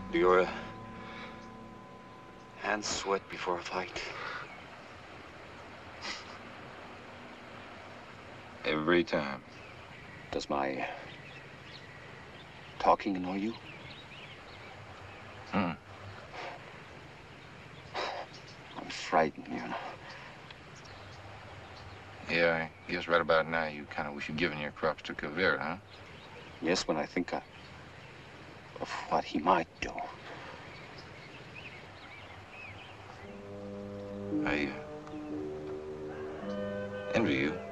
Do your hands sweat before a fight? Every time. Does my talking annoy you? Hmm. I'm frightened, you know. Yeah, I guess right about now you kind of wish you'd given your crops to Kavir, huh? Yes, when I think of what he might do. I envy you.